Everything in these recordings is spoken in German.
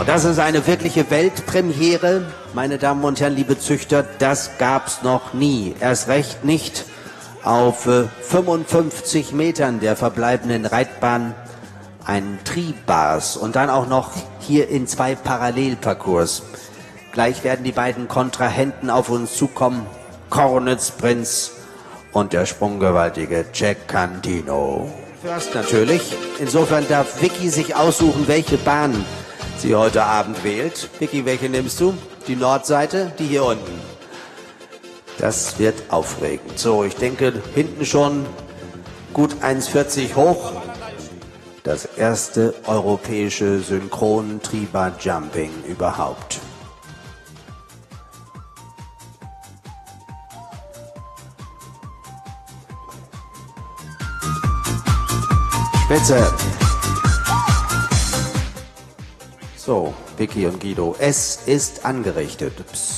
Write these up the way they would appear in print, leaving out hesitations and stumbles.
das ist eine wirkliche Weltpremiere. Meine Damen und Herren, liebe Züchter, das gab's noch nie. Erst recht nicht auf 55 Metern der verbleibenden Reitbahn ein Tribars und dann auch noch hier in 2 Parallelparcours. Gleich werden die beiden Kontrahenten auf uns zukommen. Cornets Prinz und der sprunggewaltige Jack Cantino. First natürlich. Insofern darf Vicky sich aussuchen, welche Bahn sie heute Abend wählt. Vicky, welche nimmst du? Die Nordseite, die hier unten. Das wird aufregend. So, ich denke, hinten schon gut 1,40 hoch. Das erste europäische Synchron-Triba-Jumping überhaupt. Spitze. So, Vicky und Guido, es ist angerichtet. Psst.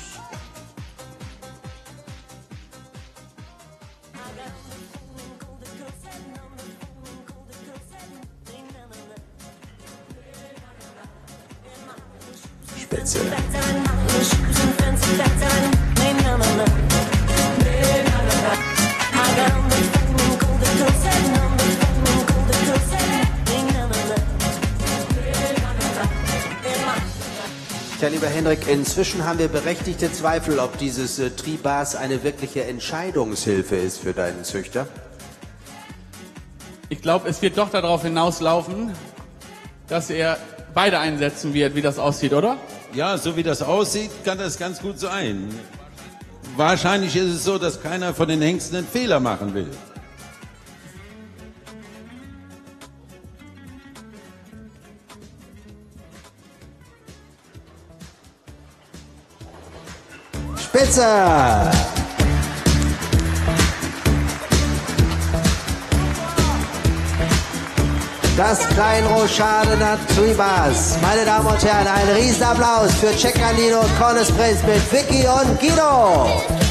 Spitze. Ja, lieber Henrik, inzwischen haben wir berechtigte Zweifel, ob dieses Tribars eine wirkliche Entscheidungshilfe ist für deinen Züchter. Ich glaube, es wird doch darauf hinauslaufen, dass er beide einsetzen wird, wie das aussieht, oder? Ja, so wie das aussieht, kann das ganz gut sein. Wahrscheinlich ist es so, dass keiner von den Hengsten einen Fehler machen will. Spitze! Das Kleinroschadener Tribars. Meine Damen und Herren, ein Riesenapplaus für Jack Cantino und Cornets Prinz mit Vicky und Guido.